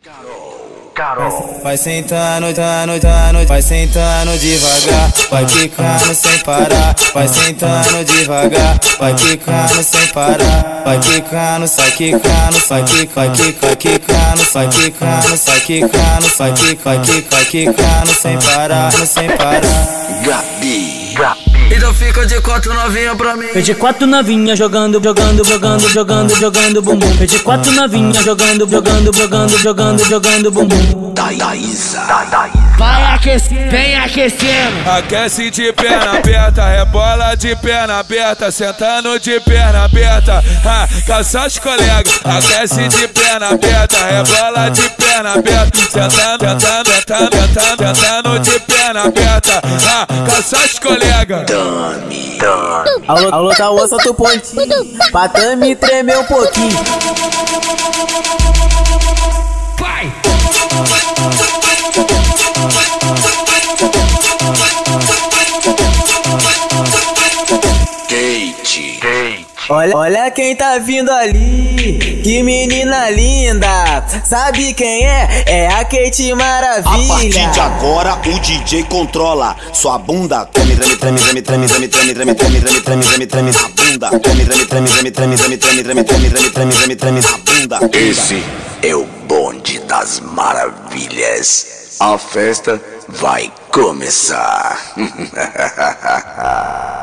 Vai sentando, vai sentando devagar, vai quicando sem parar, vai sentando devagar, vai quicando sem parar, vai quicando, sai quicando, sai quicando, vai quicando, sai quicando, sai quicando, vai quicando sem parar, sem parar. Gabi. Então fica de quatro novinha pra mim. De quatro novinha jogando bumbum. De quatro novinha jogando bumbum. Daísa. Vai aquecer, vem aquecendo. Aquece de perna aberta, rebola de perna aberta, sentando de perna aberta. Caça os colegas. Aquece de perna aberta, rebola de perna aberta, sentando de perna aberta. Caça os colegas. Alô, tá osso, tu pontinho, pra Tami tremer um pouquinho. Vai! Olha quem tá vindo ali, que menina linda. Sabe quem é? É a Kate Maravilha. A partir de agora o DJ controla sua bunda. Treme na bunda. Treme na bunda. Esse é o bonde das maravilhas. A festa vai começar.